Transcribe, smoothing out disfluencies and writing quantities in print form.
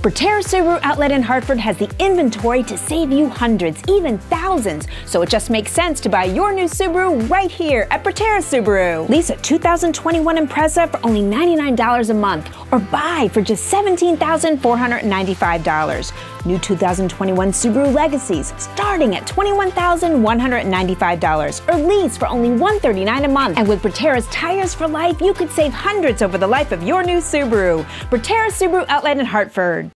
Bertera Subaru Outlet in Hartford has the inventory to save you hundreds, even thousands, so it just makes sense to buy your new Subaru right here at Bertera Subaru. Lease a 2021 Impreza for only $99 a month, or buy for just $17,495. New 2021 Subaru Legacies starting at $21,195, or lease for only $139 a month. And with Bertera's Tires for Life, you could save hundreds over the life of your new Subaru. Bertera Subaru Outlet in Hartford.